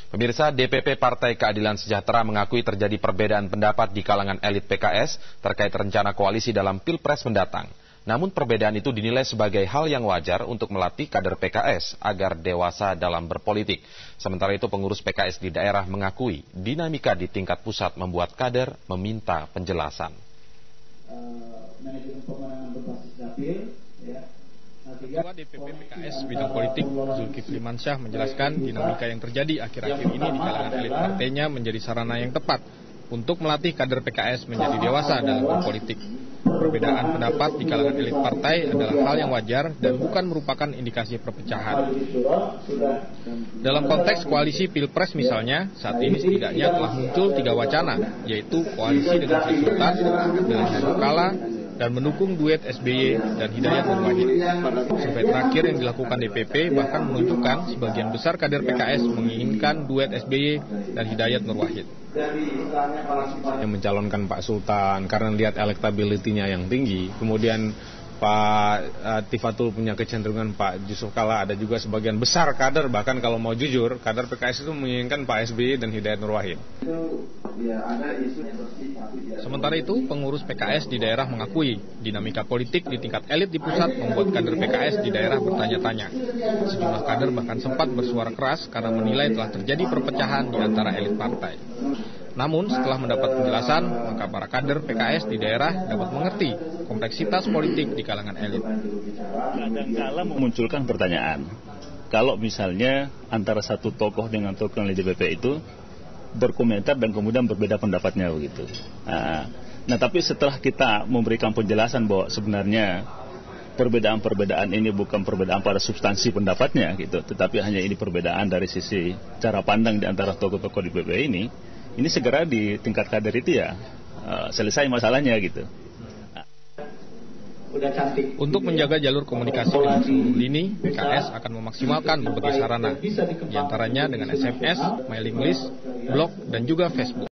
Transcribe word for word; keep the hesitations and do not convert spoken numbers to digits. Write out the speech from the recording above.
Pemirsa, D P P Partai Keadilan Sejahtera mengakui terjadi perbedaan pendapat di kalangan elit P K S terkait rencana koalisi dalam Pilpres mendatang. Namun perbedaan itu dinilai sebagai hal yang wajar untuk melatih kader P K S agar dewasa dalam berpolitik. Sementara itu pengurus P K S di daerah mengakui dinamika di tingkat pusat membuat kader meminta penjelasan. Uh, manajemen pemenangan berbasis dapil, ya. Ketua D P P P K S bidang politik Zulkifli Mansyah menjelaskan dinamika yang terjadi akhir-akhir ini di kalangan elit partainya menjadi sarana yang tepat untuk melatih kader P K S menjadi dewasa dalam berpolitik. Perbedaan pendapat di kalangan elit partai adalah hal yang wajar dan bukan merupakan indikasi perpecahan. Dalam konteks koalisi Pilpres misalnya, saat ini setidaknya telah muncul tiga wacana, yaitu koalisi dengan Sri Sultan, dengan Yusuf Kala, dan mendukung duet S B Y dan Hidayat Nur Wahid. Survei terakhir yang dilakukan D P P bahkan menunjukkan sebagian besar kader P K S menginginkan duet S B Y dan Hidayat Nur Wahid. Yang mencalonkan Pak Sultan karena lihat elektabilitinya yang tinggi, kemudian Pak uh, Tifatul punya kecenderungan Pak Yusuf Kala, ada juga sebagian besar kader, bahkan kalau mau jujur, kader P K S itu menginginkan Pak S B Y dan Hidayat Nur Wahid. Sementara itu, pengurus P K S di daerah mengakui dinamika politik di tingkat elit di pusat membuat kader P K S di daerah bertanya-tanya. Sejumlah kader bahkan sempat bersuara keras karena menilai telah terjadi perpecahan di antara elit partai. Namun setelah mendapat penjelasan, maka para kader P K S di daerah dapat mengerti kompleksitas politik di kalangan elit. Kadang-kala memunculkan pertanyaan, kalau misalnya antara satu tokoh dengan tokoh yang di D P P itu berkomentar dan kemudian berbeda pendapatnya begitu. Nah, nah tapi setelah kita memberikan penjelasan bahwa sebenarnya perbedaan-perbedaan ini bukan perbedaan pada substansi pendapatnya gitu, tetapi hanya ini perbedaan dari sisi cara pandang di antara tokoh-tokoh di D P P ini. Ini segera di tingkat kader itu ya uh, selesai masalahnya gitu. Untuk menjaga jalur komunikasi dengan seluruh lini, P K S akan memaksimalkan berbagai sarana, diantaranya dengan S M S, mailing list, blog, dan juga Facebook.